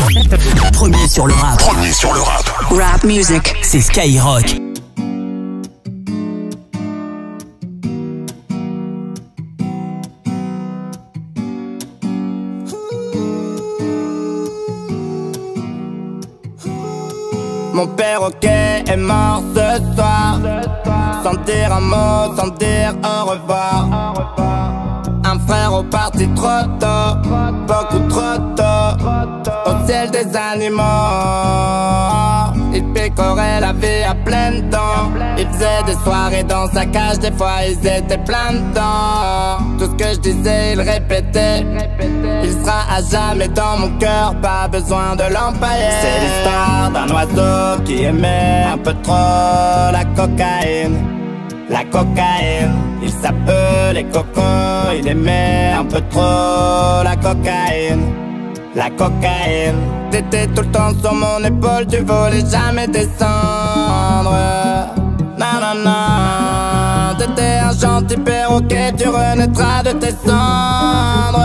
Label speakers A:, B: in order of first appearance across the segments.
A: Premier sur le rap.
B: Premier sur le rap.
C: Rap music.
A: C'est Skyrock.
D: Mon perroquet est mort ce soir, sans dire un mot, sans dire au revoir. Un frère est parti trop tôt, beaucoup trop tôt, au ciel des animaux. Il picorait la vie à plein temps. Il faisait des soirées dans sa cage, des fois ils étaient plein dedans. Tout ce que je disais, il répétait. Il sera à jamais dans mon cœur, pas besoin de l'empailler. C'est l'histoire d'un oiseau qui aimait un peu trop la cocaïne. La cocaïne, il s'appelait Coco. Il aimait un peu trop la cocaïne. La cocaïne, t'étais tout le temps sur mon épaule, tu voulais jamais descendre. Non, non, non, t'étais un gentil perroquet, tu renaîtras de tes cendres.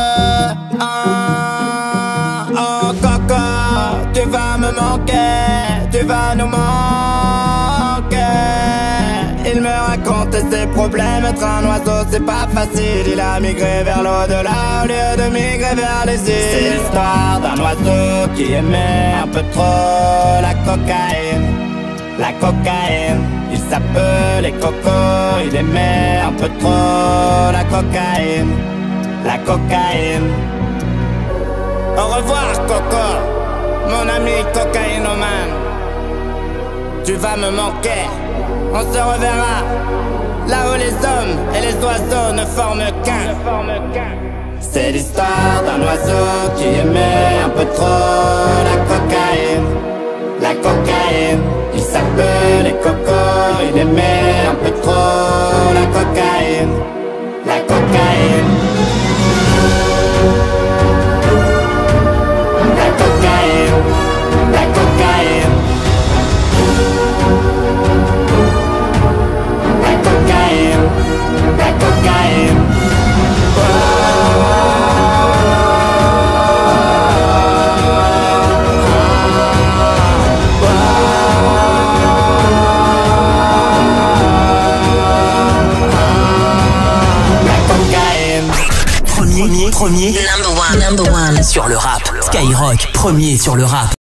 D: Oh Coco, tu vas me manquer, tu vas nous manquer. Il me racontait ses problèmes, être un oiseau c'est pas facile. Il a migré vers l'au-delà au lieu de migrer vers les îles. C'est l'histoire d'un oiseau qui aimait un peu trop la cocaïne. La cocaïne, il s'appelait Coco. Il aimait un peu trop la cocaïne. La cocaïne. Au revoir Coco, mon ami cocaïnomane. Tu vas me manquer, on se reverra là où les hommes et les oiseaux ne forment qu'un. C'est l'histoire d'un oiseau qui aimait un peu trop la cocaïne. La cocaïne, il s'appelait Coco. Il aimait un peu trop la cocaïne. La cocaïne. La cocaïne. La cocaïne. La cocaïne, la cocaïne.
A: Premier. Number one. Sur le rap. Skyrock. Premier sur le rap.